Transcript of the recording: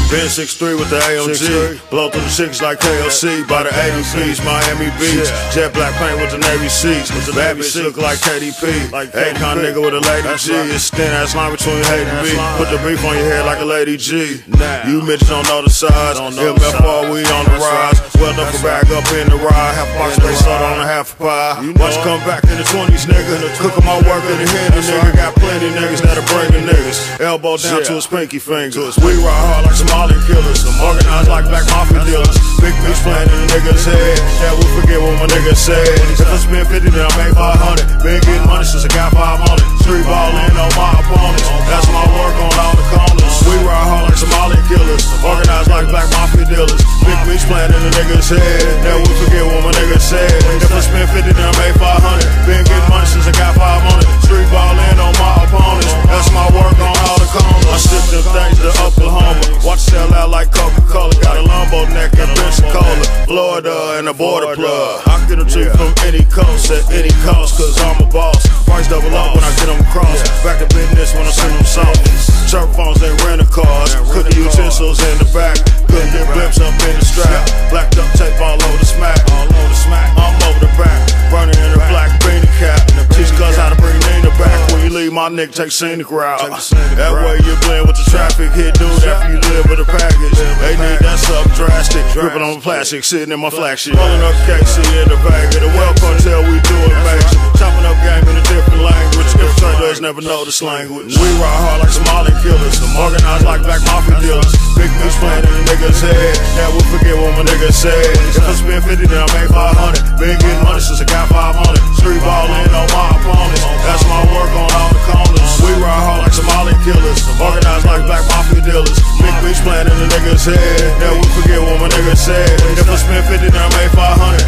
Ben 6'3 with the AMG. Blow through the six like KLC. By the 80 piece, Miami Beach. Jet black paint with the Navy seats. Bad bitch look like KDP. Akon nigga with a Lady G. It's thin ass line between hate and beef. Put the beef on your head like a Lady G. You bitches don't know the size. MFR, we on the rise. Well up a bag up in the ride. Half box space soda on a half a pie. Watch come back in the 20s, nigga. Cooking my work in the head, the nigga. Got plenty niggas that'll bring the niggas. Elbow down to his pinky fingers. We ride hard like Somali killers. Organized like black mafia dealers. Big beats playing in the nigga's head. Yeah, we forget what my nigga said. If I spend 50, then I make 500. Been getting money since I got 500. Street ballin' on my opponents. That's my work on all the corners. We ride hard like Somali killers. Organized like black mafia dealers. Big beats playing in the nigga's head. Yeah, we forget what my nigga said. If I spend 50, then I make 500. Been getting money since I got 500. Street ballin' on my opponents. That's my work on all the corners. I ship them things to Oklahoma. Watch sell out like Coca-Cola. Got a Lambo neck in Pensacola, Florida, and a border plug. I get them to you from any coast at any cost, cause I'm a boss. Price double up when I get them across. Back to business when I send them songs. Chirp phones, they rent a cars. Cooking utensils in the back. Couldn't get blips up in the strap. Blacked up tape all over the smack. I'm over the back. Burning in a black beanie cap. Teach cuz how to bring Nina back. When you leave, my nigga take scenic route. That way you blend with the traffic. Hit dude after you live with a package. They need that something drastic. Gripping on the plastic, sitting in my flagship. Rolling up KC in the bag. The well cartel, we do it major. Chopping up game in a different language. Infiltrators never know this language. We ride hard like Somali killers. Organized like black mafia dealers. Big beats playing in the nigga's head. Yeah, we forget what my nigga said. If I spend 50, then I make 500. Been getting money since I got 500. Street ballin' on my opponents. That's my work on all the corners. We ride hard like Somali killers. Organized like black mafia dealers. Big beats playing in the nigga's head. Yeah, we forget what my nigga said. If I spend 50, then I make 500.